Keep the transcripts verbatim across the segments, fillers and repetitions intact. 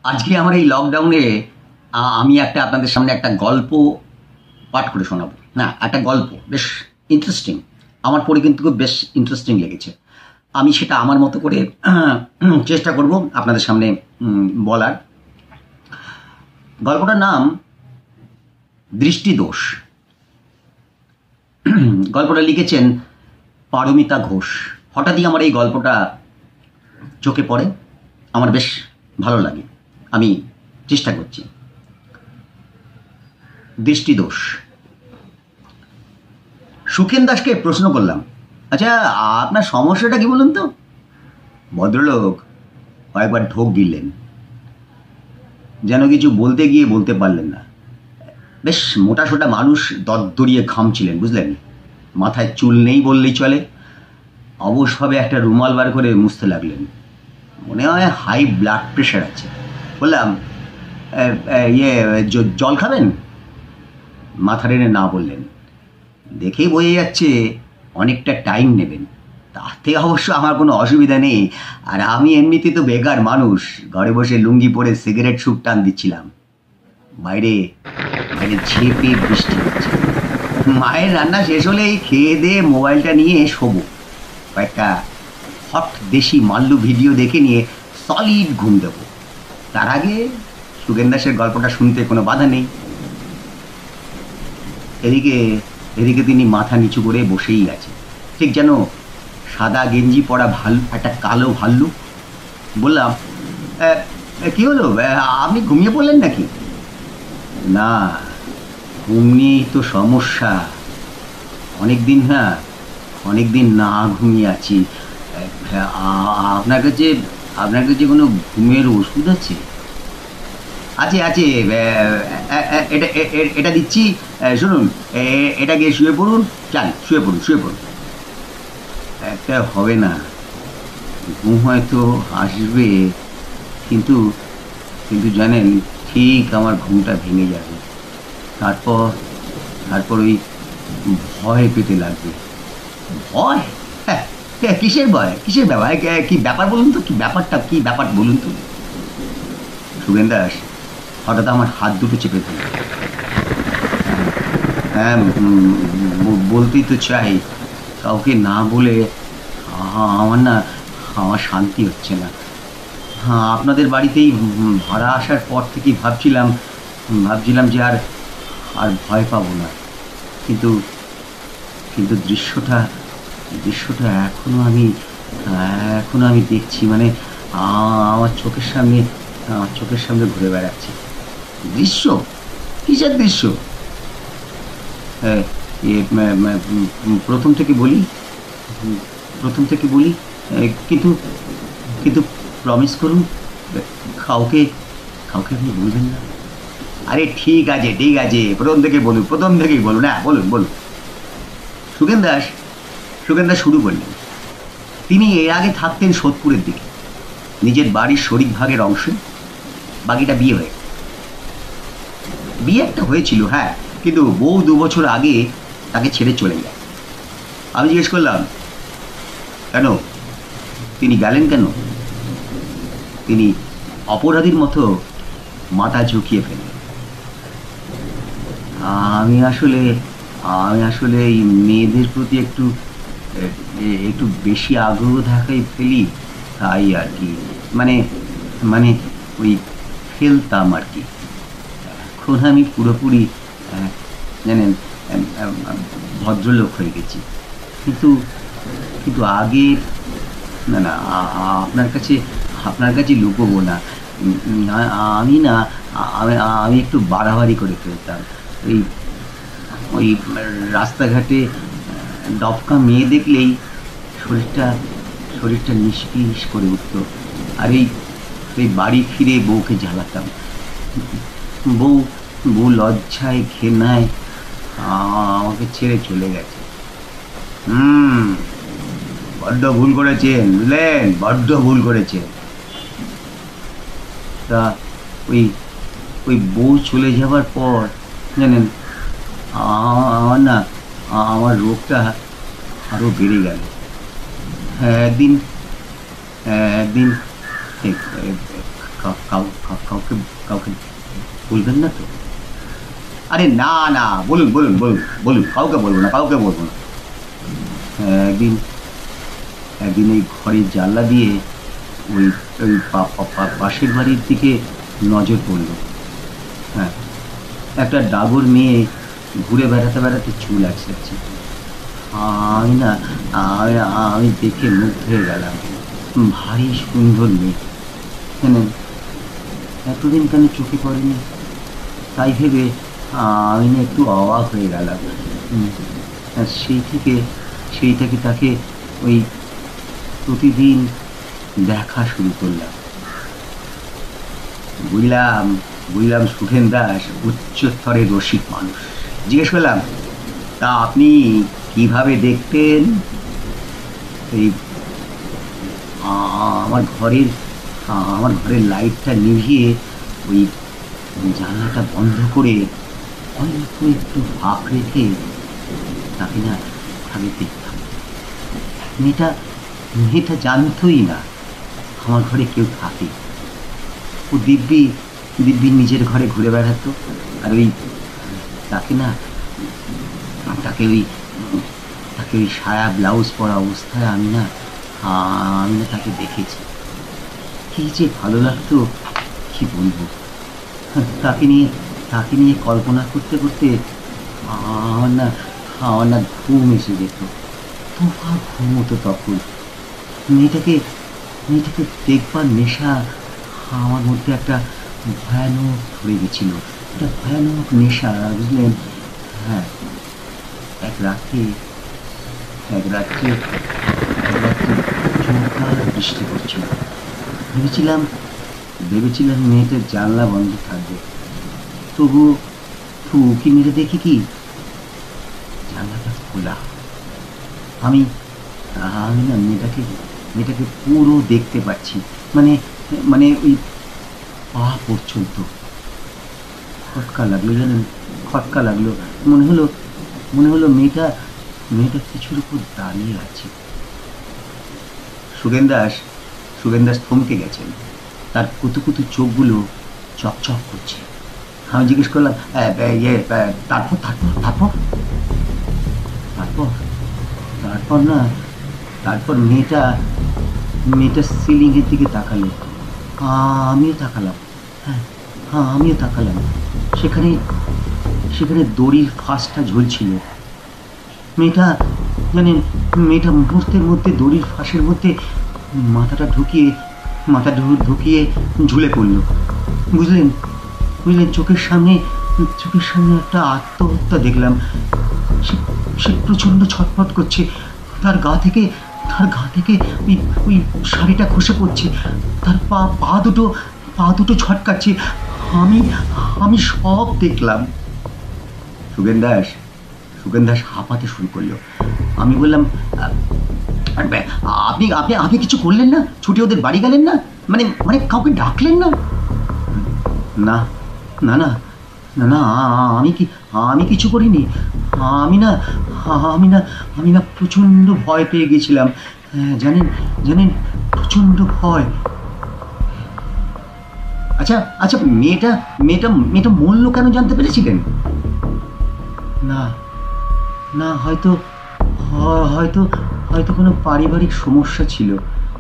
আজকে আমার এই লকডাউনে আমি একটা আপনাদের সামনে একটা গল্প পাঠ করে শোনাবো। না, একটা গল্প বেশ ইন্টারেস্টিং, আমার পড়ে কিন্তু খুব বেশ ইন্টারেস্টিং লেগেছে। আমি সেটা আমার মতো করে চেষ্টা করব আপনাদের সামনে বলার। গল্পটার নাম দৃষ্টিদোষ। গল্পটা লিখেছেন পারমিতা ঘোষ। হঠাৎই আমার এই গল্পটা চোখে পড়ে, আমার বেশ ভালো লাগে, আমি চেষ্টা করছি। দৃষ্টিদোষ। সুখেন দাসকে প্রশ্ন করলাম, আচ্ছা আপনার সমস্যাটা কি বলুন তো? ভদ্রলোক কয়েকবার ঢোক গিললেন, যেন কিছু বলতে গিয়ে বলতে পারলেন না। বেশ মোটা সোটা মানুষ, দরদরিয়ে ঘামছিলেন, বুঝলেন? মাথায় চুল নেই বললেই চলে। অবশভাবে একটা রুমাল বার করে মুছতে লাগলেন। মনে হয় হাই ব্লাড প্রেশার আছে। বললাম, ইয়ে জল খাবেন? মাথা টেনে না বললেন। দেখেই বোঝা যাচ্ছে অনেকটা টাইম নেবেন। তাতে অবশ্য আমার কোনো অসুবিধা নেই, আর আমি এমনিতে তো বেকার মানুষ, ঘরে বসে লুঙ্গি পরে সিগারেট সুপ টান দিচ্ছিলাম। বাইরে বাইরে ঝেপে বৃষ্টি হচ্ছে। মায়ের রান্না শেষ হলেই খেয়ে দিয়ে মোবাইলটা নিয়ে শোবো। কয়েকটা হট দেশি মাল্লু ভিডিও দেখে নিয়ে সলিড ঘুম দেবো। তার আগে সুখেন দাসের গল্পটা শুনতে কোনো বাধা নেই। এদিকে এদিকে তিনি মাথা নিচু করে বসেই আছে, ঠিক যেন সাদা গেঞ্জি পরা ভাল একটা কালো ভাল্লুক। বললাম, কি হলো, আপনি ঘুমিয়ে পড়লেন নাকি? না, ঘুম নিয়েই তো সমস্যা। অনেকদিন হ্যাঁ অনেকদিন না ঘুমিয়ে আছি। আপনার কাছে আপনার কাছে কোনো ঘুমের ওষুধ আছে? আছে আছে, এটা এটা দিচ্ছি, শুনুন, এটা গিয়ে শুয়ে পড়ুন। চান শুয়ে পড়ুন শুয়ে পড়ুন। একটা হবে না, ঘুম হয়তো আসবে, কিন্তু কিন্তু জানেন, ঠিক আমার ঘুমটা ভেঙে যাবে। তারপর তারপর ওই ভয় পেতে লাগবে। ভয়? হ্যাঁ, কিসের ভয়? কিসের ব্যাপার? কি ব্যাপার বলুন তো, কি ব্যাপারটা কি ব্যাপার বলুন তো? সুখেন দাস হঠাৎ আমার হাত দুটো চেপে ধরল। হ্যাঁ, বলতেই তো চাই, কাউকে না বলে আমার না আমার শান্তি হচ্ছে না। হ্যাঁ, আপনাদের বাড়িতেই ভাড়া আসার পর থেকেই ভাবছিলাম ভাবছিলাম যে আর আর ভয় পাবো না, কিন্তু কিন্তু দৃশ্যটা দৃশ্যটা এখনো আমি এখনো আমি দেখছি, মানে আমার চোখের সামনে আমার চোখের সামনে ঘুরে বেড়াচ্ছে। দৃশ্য? কিসের দৃশ্য? প্রথম থেকে বলি প্রথম থেকে বলি কিন্তু কিন্তু প্রমিস করুন, কাউকে কাউকে আপনি বলবেন না। আরে ঠিক আছে ঠিক আছে, প্রথম থেকে বলুন প্রথম থেকেই বলুন হ্যাঁ বলুন বলুন। সুখেন দাস সুখেন দাস শুরু করলেন। তিনি এর আগে থাকতেন সোদপুরের দিকে, নিজের বাড়ির শরিক ভাগের অংশে। বাকিটা বিয়ে হয়ে বিয়ে একটা হয়েছিল, হ্যাঁ, কিন্তু বউ দু বছর আগে তাকে ছেড়ে চলে যায়। আমি জিজ্ঞেস করলাম, কেন? তিনি গেলেন কেন? তিনি অপরাধীর মতো মাথা ঝুঁকিয়ে ফেললেন। আমি আসলে আমি আসলে এই মেয়েদের প্রতি একটু একটু বেশি আগ্রহ দেখাই ফেলি, তাই আর কি, মানে মানে ওই ফেলতাম আর কি। এখন আমি পুরোপুরি জানেন ভদ্রলোক হয়ে গেছি, কিন্তু কিন্তু আগে না না আপনার কাছে আপনার কাছে লুকোবো না, আমি না আমি আমি একটু বাড়াবাড়ি করে ফেলতাম। ওই ওই রাস্তাঘাটে দপকা মেয়ে দেখলেই শরীরটা শরীরটা নিষ্পিস করে উঠত, আর এই এই বাড়ি ফিরে বউকে জ্বালাতাম। বউ বউ লজ্জায় ঘেন্নায় আমাকে ছেড়ে চলে গেছে। হুম বড্ড ভুল করেছেন, বুঝলেন, বড্ড ভুল করেছেন। তা ওই ওই বউ চলে যাবার পর জানেন, আমার না আমার রোগটা আরো বেড়ে গেল। একদিন একদিন কাউকে কাউকে বলবেন না তো? আরে না না, বলুন বলুন বলুন বলুন, কাউকে বলবো না, কাউকে বলবো না। একদিন একদিন এই ঘরের জানলা দিয়ে ওই ওই পাশের বাড়ির দিকে নজর পড়ল। হ্যাঁ, একটা ডাগর মেয়ে ঘুরে বেড়াতে বেড়াতে চুল আঁচড়াচ্ছে। আমি না আমি দেখে মুগ্ধ হয়ে গেলাম। ভারী সুন্দর মেয়ে, কেন এতদিন কেন চোখে পড়েনি, তাই ভেবে আমি না একটু অবাক হয়ে গেলাম। সেই থেকে সেই থেকে তাকে ওই প্রতিদিন দেখা শুরু করলাম। বুঝলাম বুঝলাম সুখেন দাস উচ্চস্তরের রসিক মানুষ। জিজ্ঞেস করলাম, তা আপনি কিভাবে দেখতেন? এই আমার ঘরের আমার ঘরের লাইটটা নিভিয়ে ওই জানলাটা বন্ধ করে অল্প একটু ফাঁক রেখে তাকে না ভাবে দেখতাম। মেয়েটা মেয়েটা জানতই না আমার ঘরে কেউ থাকে। ও দিব্যি দিব্যি নিজের ঘরে ঘুরে বেড়াতো। আর ওই তাকে না তাকে ওই তাকে ওই সায়া ব্লাউজ পরা অবস্থায় আমি না আমি না তাকে দেখেছি। কি যে ভালো লাগতো কি বলবো। তাকে নিয়ে তাকে নিয়ে কল্পনা করতে করতে আমার না আমার না ঘুম এসে যেত। তোফা ঘুম হতো তখন। মেয়েটাকে মেয়েটাকে দেখবার নেশা আমার মধ্যে একটা ভয়ানক ধরে গেছিল, একটা ভয়ানক নেশা, বুঝলেন? হ্যাঁ, এক রাত্রে এক রাত্রে এক রাত্রে চমৎকার বৃষ্টি পড়ছিল। ভেবেছিলাম ভেবেছিলাম মেয়েটার জানলা বন্ধ থাকবে, তবু তবু উঁকি মেরে দেখি কি জানলাটা খোলা। আমি আমি না মেয়েটাকে মেয়েটাকে পুরো দেখতে পাচ্ছি, মানে মানে ওই পা পর্যন্ত। খটকা লাগলো, জানেন, খটকা লাগলো। মনে হলো মনে হলো মেয়েটা মেয়েটা কিছুর উপর দাঁড়িয়ে আছে। সুখেন দাস সুখেন দাস থমকে গেছেন। তার কুতু কুতু চোখগুলো চকচক করছে। আমি জিজ্ঞেস করলাম, ইয়ে তারপর তারপর তারপর তারপর তারপর না তারপর মেয়েটা মেয়েটা সিলিংয়ের দিকে তাকালো। আমিও তাকালাম। হ্যাঁ হ্যাঁ আমিও তাকালাম। সেখানে সেখানে দড়ির ফাঁসটা ঝুলছিল। মেয়েটা জানেন মেয়েটা মুহূর্তের মধ্যে দড়ির ফাঁসের মধ্যে মাথাটা ঢুকিয়ে মাথা ঢুকিয়ে ঝুলে পড়লো। বুঝলেন বুঝলেন চোখের সামনে চোখের সামনে একটা আত্মহত্যা দেখলাম। সে সে প্রচণ্ড ছটফট করছে। তার গা থেকে তার গা থেকে ওই ওই শাড়িটা খসে পড়ছে। তার পা পা দুটো পা দুটো ছটকাচ্ছে। আমি আমি সব দেখলাম। সুখেন দাস সুখেন দাস হাঁপাতে শুরু করলো। আমি বললাম, আপনি আপনি আপনি কিছু করলেন না? ছুটে ওদের বাড়ি গেলেন না? মানে মানে কাউকে ডাকলেন না? না না না না না আমি কি আমি কিছু করিনি। আমি না আমি না আমি না প্রচণ্ড ভয় পেয়ে গেছিলাম। জানেন জানেন প্রচণ্ড ভয়। আচ্ছা আচ্ছা মেয়েটা মেয়েটা মেয়েটা মূল্য কেন জানতে পেরেছিলেন? না না হয়তো হয়তো হয়তো কোনো পারিবারিক সমস্যা ছিল।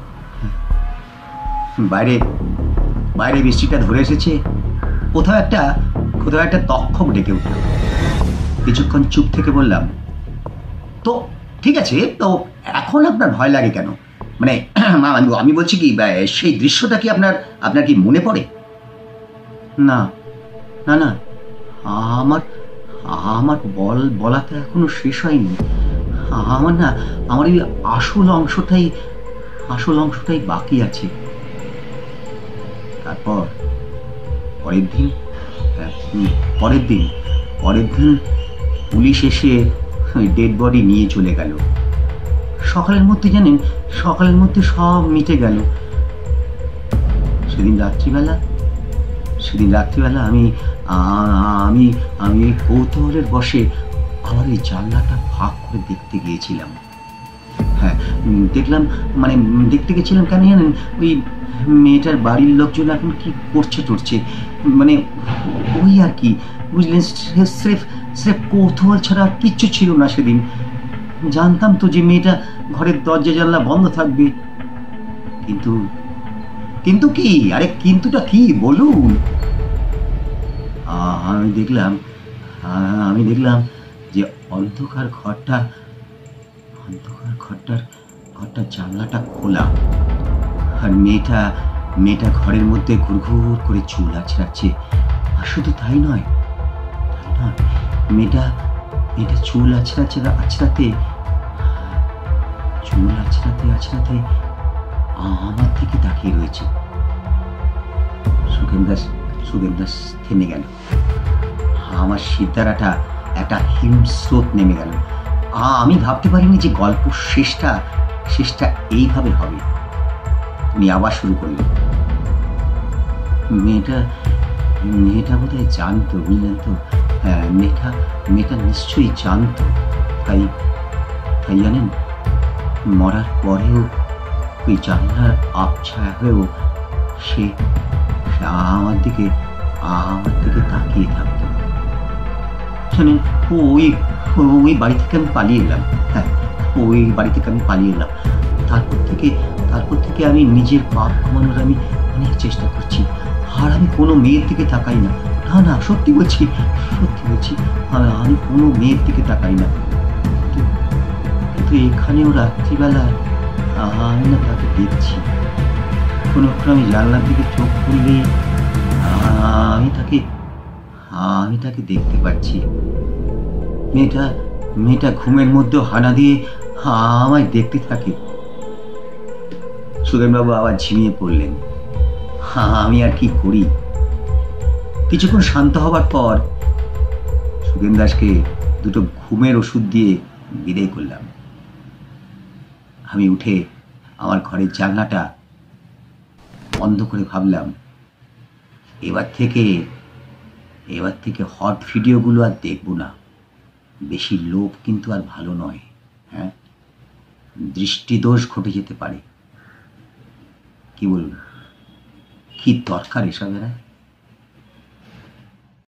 বাইরে বাইরে বৃষ্টিটা ধরে এসেছে। কোথাও একটা কোথাও একটা তক্ষক ডেকে উঠল। কিছুক্ষণ চুপ থেকে বললাম, তো ঠিক আছে, তো এখন আপনার ভয় লাগে কেন? মানে আমি বলছি কি সেই দৃশ্যটা কি আপনার আপনার কি মনে পড়ে? না না না আমার আমার বল বলা তো এখনো শেষ হয়নি। আমার না আমার এই আসল অংশটাই আসল অংশটাই বাকি আছে। তারপর পরের দিন পরের দিন পরের দিন পুলিশ এসে ডেড বডি নিয়ে চলে গেল। সকালের মধ্যে জানেন সকালের মধ্যে সব মিটে গেল। সেদিন রাত্রিবেলা সেদিন রাত্রিবেলা আমি আমি আমি কৌতূহলের বশে আবার এই জানলাটা ফাঁক করে দেখতে গিয়েছিলাম। হ্যাঁ, দেখলাম, মানে দেখতে গেছিলাম কেন জানেন, ওই মেয়েটার বাড়ির লোকজন এখন কি করছে টরছে, মানে ওই আর কি, বুঝলেন, স্রেফ স্রেফ কৌতূহল ছাড়া আর কিচ্ছু ছিল না সেদিন। জানতাম তো যে মেয়েটা ঘরের দরজা জানলা বন্ধ থাকবে, কিন্তু কিন্তু কি, আরে কিন্তুটা কি বলুন। আমি দেখলাম আমি দেখলাম যে অন্ধকার ঘরটা অন্ধকার ঘরটার ঘরটার জানলাটা খোলা, আর মেয়েটা মেয়েটা ঘরের মধ্যে ঘুরঘুর করে চুল আছড়াচ্ছে। আর শুধু তাই নয় তাই নয় মেয়েটা মেয়েটা চুল আছড়াচ্ছে আছড়াতে চুল আছড়াতে আছড়াতে আমার দিকে তাকিয়ে রয়েছে। সুখেন দাস সুখেন দাস থেমে গেল। আমার সিদ্ধারাটা একটা হিমস্রোত নেমে গেল। আমি ভাবতে পারিনি যে গল্প শেষটা শেষটা এইভাবে হবে। উনি আবার শুরু করলেন, মেয়েটা মেয়েটা বোধহয় জানতো, বুঝলেন তো, হ্যাঁ, মেয়েটা মেয়েটা নিশ্চয়ই জানতো। তাই তাই জানেন, মরার পরেও ওই জানলার আবছায়া হয়েও সে আমার দিকে আমার দিকে তাকিয়ে থাকতো। জানেন, ওই ওই বাড়ি থেকে আমি পালিয়ে এলাম। হ্যাঁ, ওই বাড়ি থেকে আমি পালিয়ে এলাম। তারপর থেকে তারপর থেকে আমি নিজের পাপ কমানোর আমি অনেক চেষ্টা করছি। আর আমি কোনো মেয়ের দিকে তাকাই না। না না সত্যি বলছি, সত্যি বলছি, আমি কোনো মেয়ের দিকে তাকাই না। কিন্তু এখানেও রাত্রিবেলা আমি না তাকে দেখছি। কোনো আমি জানলার দিকে চোখ খুললে আমি তাকে আমি তাকে দেখতে পাচ্ছি। মেয়েটা মেয়েটা ঘুমের মধ্যে হানা দিয়ে আমায় দেখতে থাকে। সুখেনবাবু আবার ঝিমিয়ে পড়লেন। আমি আর কি করি। কিছুক্ষণ শান্ত হবার পর সুখেন দাসকে দুটো ঘুমের ওষুধ দিয়ে বিদায় করলাম। আমি উঠে আমার ঘরের জানলাটা বন্ধ করে ভাবলাম, এবার থেকে এবার থেকে হট ভিডিওগুলো আর দেখব না। বেশি লোভ কিন্তু আর ভালো নয়। হ্যাঁ, দৃষ্টিদোষ ঘটে যেতে পারে। কি বলুন, কি দরকার এসবের?